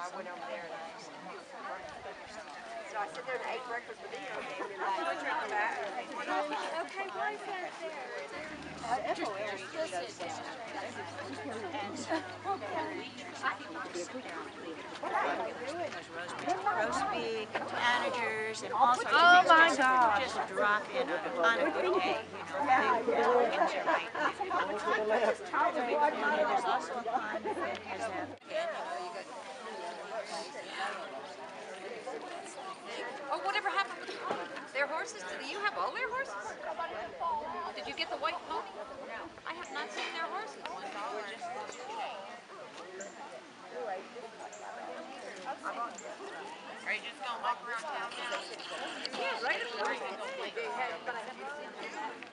I went over there and so I sit there and ate breakfast with them. Okay, why is that there? Roast beef, tanagers, and all sorts of Oh things. my God. Just drop in on a good day. There's also a pond that has that. Oh, whatever happened with the pony? Their horses? Do you have all their horses? Did you get the white pony? No. I have not seen their horses. $1 just yesterday. Are you just going to walk around town now? Yeah, right.